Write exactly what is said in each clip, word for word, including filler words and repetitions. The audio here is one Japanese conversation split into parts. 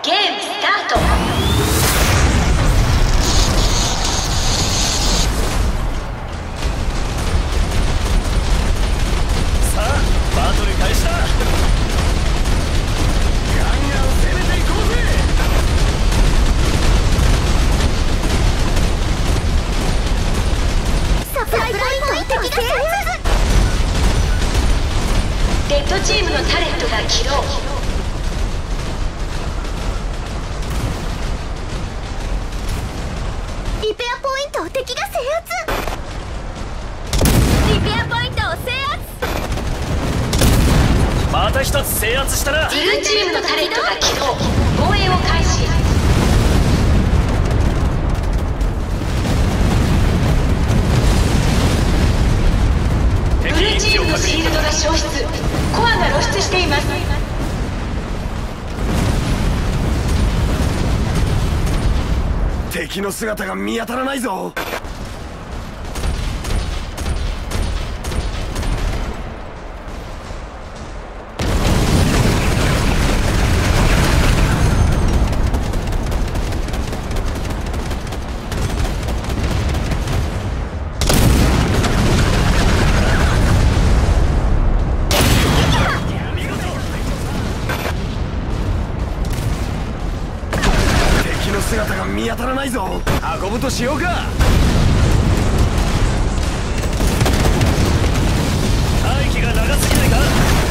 ゲームスタート。 さあバトル開始だ。ガンガン攻めていこうぜ。 サプライポイント敵が制圧。 レッドチームのタレントが起動。 リペアポイントを敵が制圧。リペアポイントを制圧。 また一つ制圧したな。 ブルーチームのタレントが起動。防衛を開始。ブルーチームのシールドが消失。コアが露出しています。 敵の姿が見当たらないぞ。姿が見当たらないぞ。運ぶとしようか。大気が長すぎないか。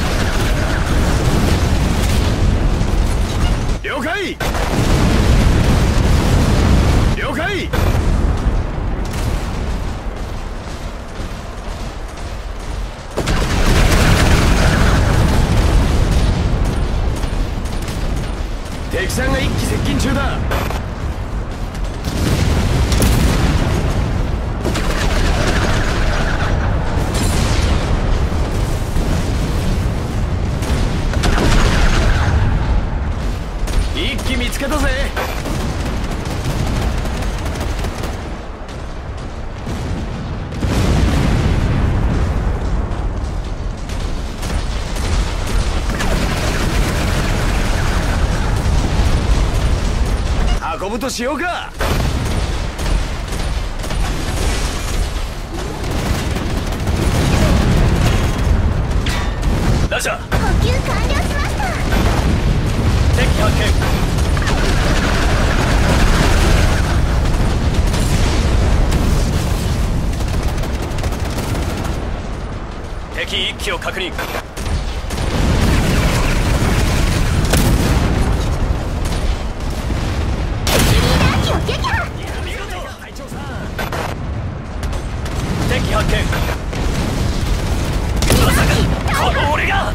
了解了解。敵さんが一気接近中だ。一気見つけたぜ。運ぶとしようか。ラジャー。 補給完了しました。 敵発見。敵一機を確認。敵発見。まさかこの俺が。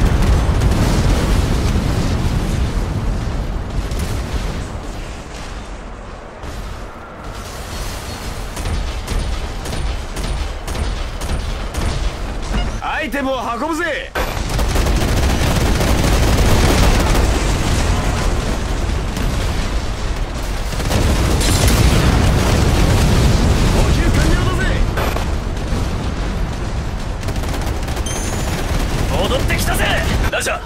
アイテムを運ぶぜ。戻ってきたぜラジャー。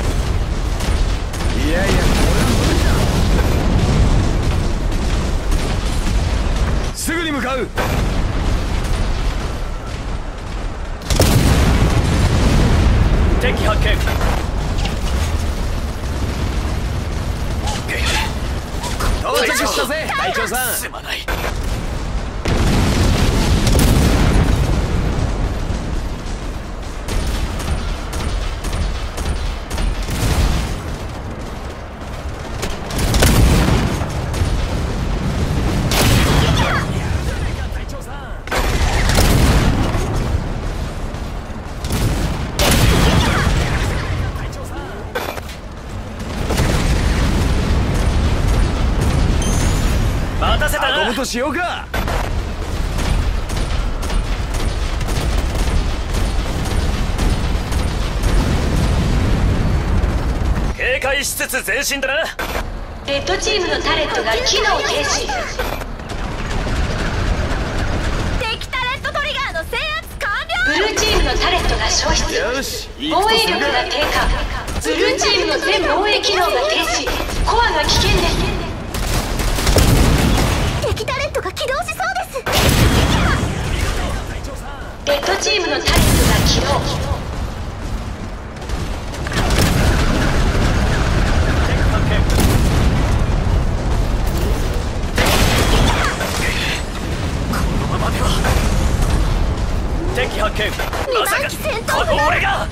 いやいやこれは無理だ。すぐに向かう。敵発見。到着したぜ隊長さん。すまない。運ぶとしようか。警戒しつつ前進だな。 レッドチームのタレントが機能停止。 敵タレントトリガーの制圧完了。 ブルーチームのタレントが消失。 よし防衛力が低下。ブルーチームの全防衛機能が停止。コアが起動しそうです。 レッドチームのタレントが起動。 敵発見。 にばん機戦闘この俺が。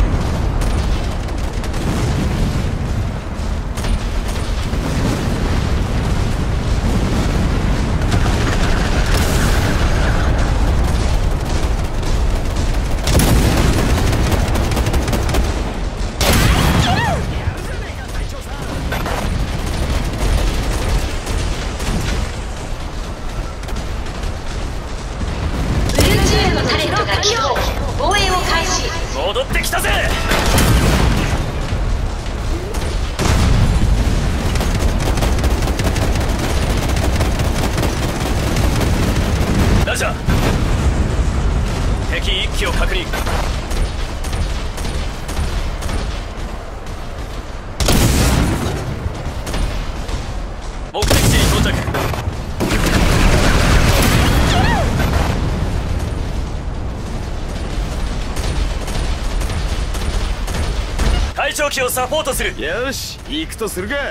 戻ってきたぜ。ラジャー。敵一機を確認。目的地に到着。隊長機をサポートする。よし、行くとするか。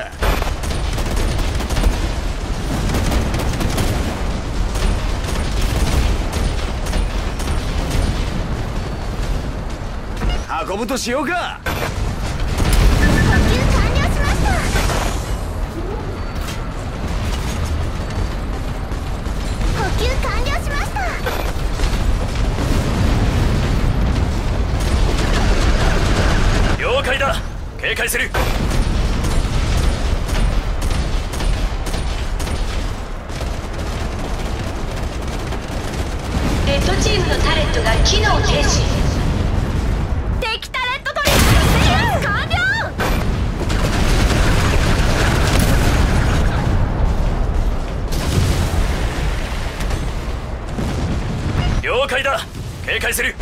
運ぶとしようか。 補給完了しました。補給完了しました。 了解だ。警戒する。 レッドチームのタレントが機能停止。 敵タレットトリック制圧完了。 了解だ。警戒する。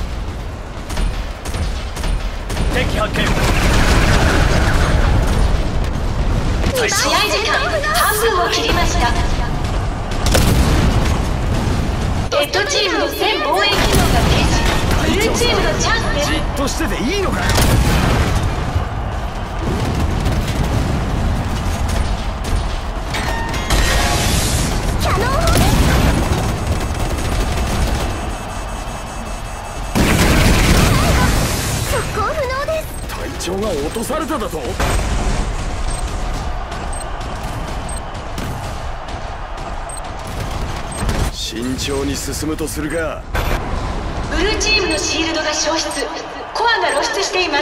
敵発見。 試合時間半分を切りました。レッドチームの全防衛機能が停止。ブルーチームのチャンスです。 じっとしてていいのかよ。 キャノン砲です。速攻不能です。 隊長が落とされただと。慎重に進むとするが。 ブルーチームのシールドが消失。コアが露出しています。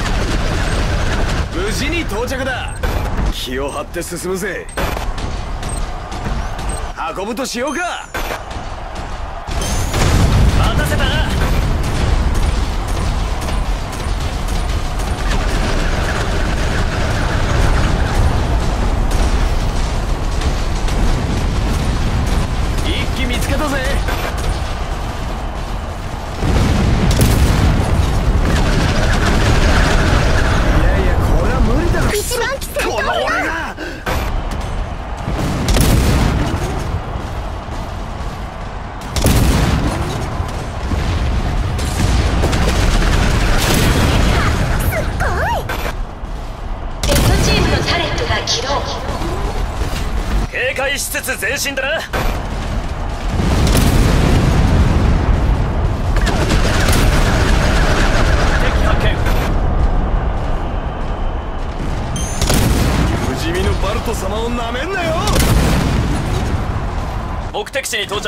無事に到着だ。気を張って進むぜ。運ぶとしようか。待たせたな。一機見つけたぜ。 一番機戦闘だ。 警戒しつつ前進だな。敵発見。不死身のバルト様をなめんなよ。目的地に到着。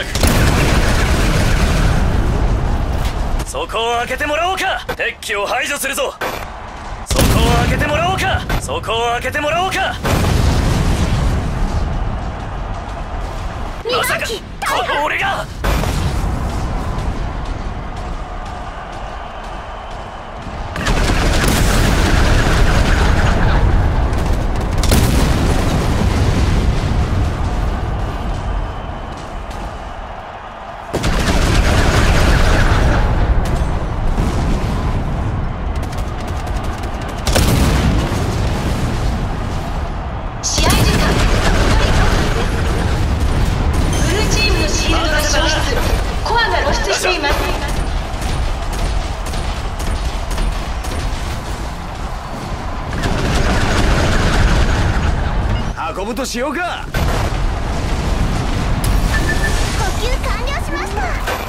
そこを開けてもらおうか。敵機を排除するぞ。そこを開けてもらおうか。そこを開けてもらおうか。まさかこの俺が。 試合時間ブルぶとしようか。 補給完了しました。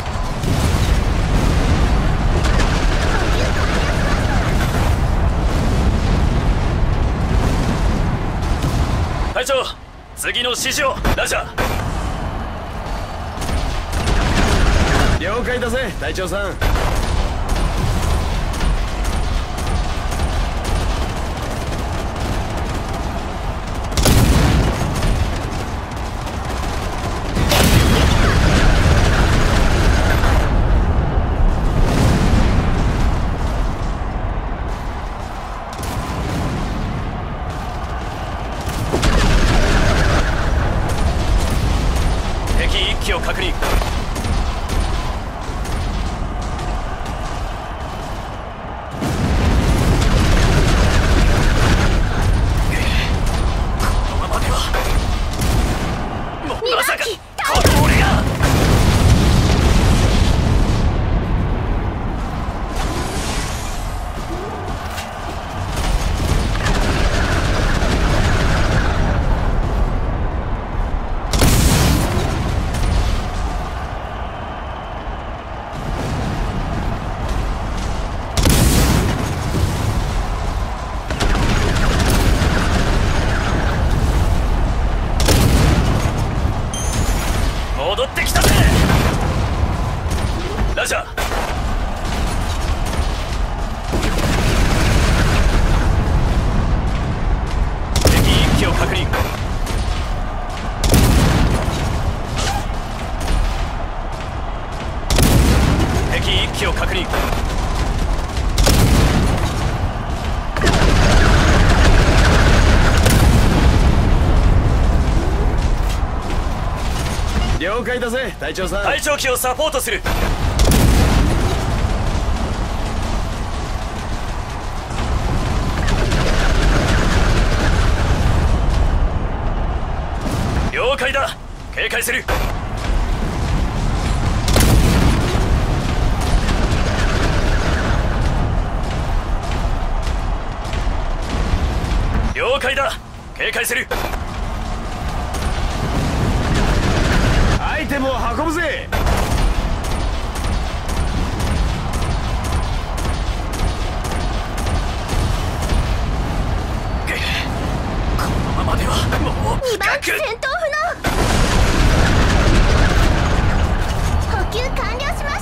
隊長、次の指示を。ラジャー。 了解だぜ隊長さん。 敵一機を確認。まさかこの俺が。戻ってきたぜラジャー。敵一機を確認。敵一機を確認。 了解だぜ隊長さん。 隊長機をサポートする。了解だ。警戒する。了解だ。警戒する。 アイテムを運ぶぜ。 このままではもうにばん機戦闘不能。補給完了しました。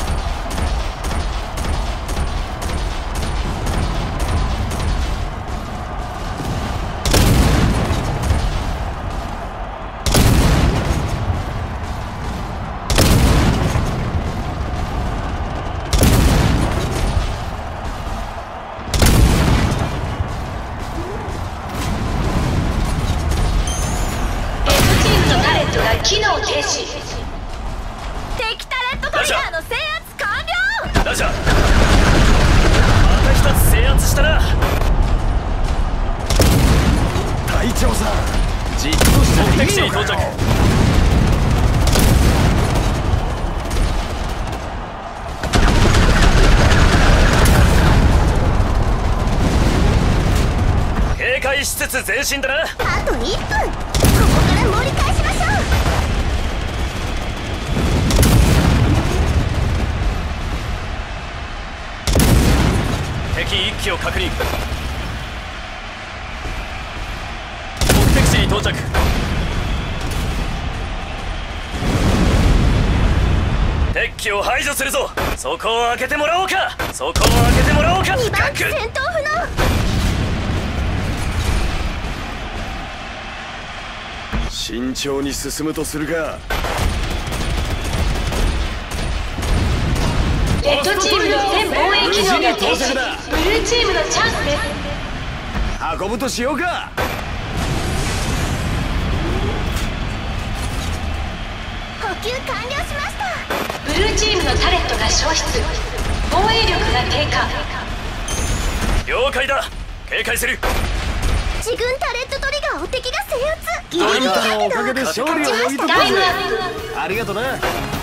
機能停止。 敵タレットトリガーの制圧完了。 ラジャー。また一つ制圧したな。 隊長さんじっとしてていいのかよ。 警戒しつつ前進だな。 あといっぷん。ここから盛り返しましょう。 敵一機を確認。目的地に到着。敵機を排除するぞ。そこを開けてもらおうか。そこを開けてもらおうか。 にばん機戦闘不能。 慎重に進むとするが。 レッドチームの全防衛機能が停止。ブルーチームのチャンスです。 運ぶとしようか。 補給完了しました。 ブルーチームのタレットが消失。防衛力が低下。 了解だ。警戒する。 自軍タレットトリガーを敵が制圧。ギリギリあんただけどのおかげで勝利をもぎ取ったぜ。ありがとな。